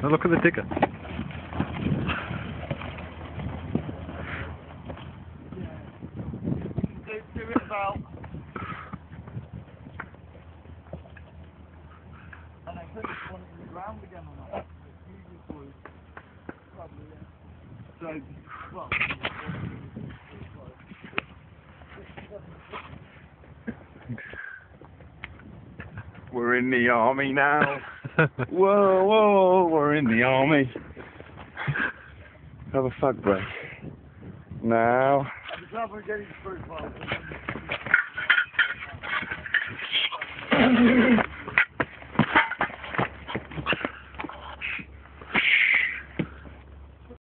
Now look at the digger. Do it about. And I put this one in the ground again or not. Probably, yeah. So, well. We're in the army now. Whoa, whoa, we're in the army. Have a fag break. Now. I'm glad we're getting the first one.